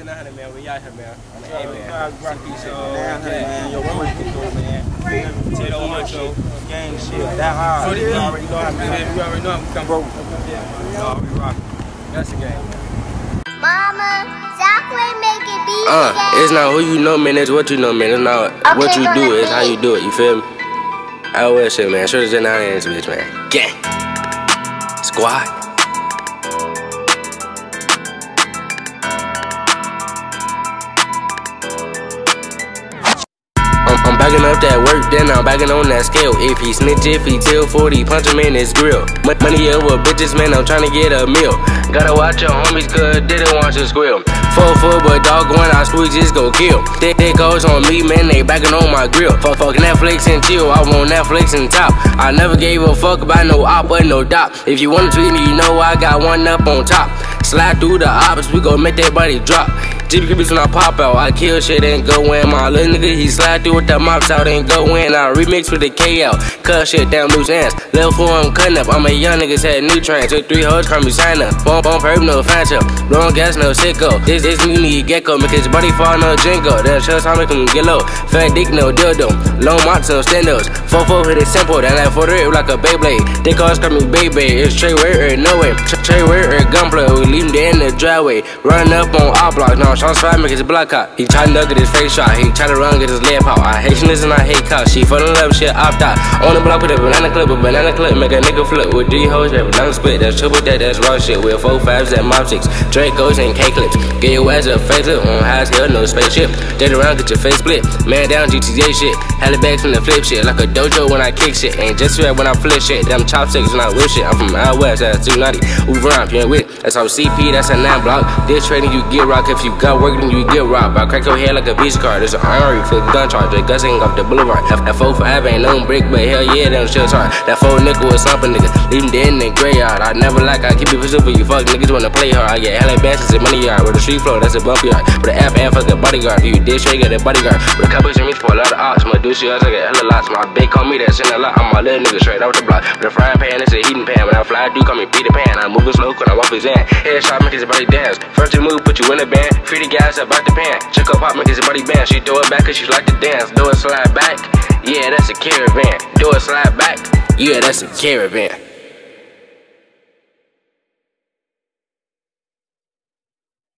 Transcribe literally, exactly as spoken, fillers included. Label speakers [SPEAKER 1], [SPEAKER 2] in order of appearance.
[SPEAKER 1] in the hundred, man. We out here, man. On the A, man.
[SPEAKER 2] Rock these shit, man. Man, yo, what much you do, man? Ten on one shit, gang shit, that hard. You already know how to You already know how to come broke. Yeah, we rockin'. That's the game.
[SPEAKER 3] Mama, Zachary make it be
[SPEAKER 4] Uh, it's not who you know, man. It's what you know, man. It's not okay, what you do. It's how you do it. You feel me? I always say, man. Sure as in that ass, bitch, man. Gang. Squad. I'm backing up that work, then I'm backing on that scale. If he snitch, if he tell forty, punch him in his grill. Money over bitches, man, I'm trying to get a meal. Gotta watch your homies, cause they don't want to squeal. Four four, but dog, when I squeeze, just go kill. They, they goes on me, man, they backing on my grill. Fuck, fuck Netflix and chill, I want Netflix and top. I never gave a fuck about no op or no dop. If you wanna tweet me, you know I got one up on top. Slide through the ops, we gon' make that body drop. G B creeps when I pop out, I kill shit and go in. My little nigga, he slide through with the mops out and go in. I remix with the K out, cut shit down loose ends. Level four, I'm cutting up. I'm a young nigga, had new train. Took three hoes, call me sign up. Bump on perp, no phantom. Blowing gas, no sicko. This this me need gecko, make his body fall, no jingle. Then shows how make him get low. Fat dick, no dildo. Long mounts, no standos. four four hit it simple, then that forty rip like a Beyblade. They call call me baby, it's straight word or no way. Straight word or gunplay, we leave him there in the driveway. Run up on our block, now shots five, make his block hot. He try to nugget his face shot, he try to run, get his leg pop. I hate this and I hate cops. She fall in love, shit opt out. On the block with a banana clip, a banana clip, make a nigga flip with three hoes, that banana split. That's triple that, that's raw shit. With four fives and mob six, Dracos and K clips. Get your ass a facelift on high as hell, no spaceship. Dead around, get your face split. Man down, G T A shit. Halibags from the flip shit, like a dojo when I kick shit. Ain't just rap when I flip shit. Them chopsticks when I whip shit. I'm from out west, that's two ninety. We rhyme, you ain't with. That's how C P, that's a nine block. This trading, you get rock. If you got work, then you get robbed. I crack your head like a beach car. There's an iron flip gun charge. The guns ain't off the boulevard. That four five ain't no brick, but hell yeah, them shit's hard. That four nickel was something, nigga. Leave them dead in the graveyard. I never like, I keep it pushing for you fuck niggas wanna play hard. I get hella bashes in money yard. With the street flow, that's a bump yard. With the F and fuck a bodyguard. If you did straight, got a bodyguard. With a couple of me for a lot of ops. My douche I get hella lots. My big call me that send a lot. I'm my little nigga straight out the block. With a frying pan, it's a heating pan. When I fly, do call me Peter Pan. I'm moving slow, when I walk his hand. Headshot, make his body dance. First you move, put you in the band. Free the guys about the pan. Check up pop, make his body band. She throw it back cause she like to dance. Do it slide back. Yeah, that's a caravan. Do it slide back. Yeah, that's a caravan.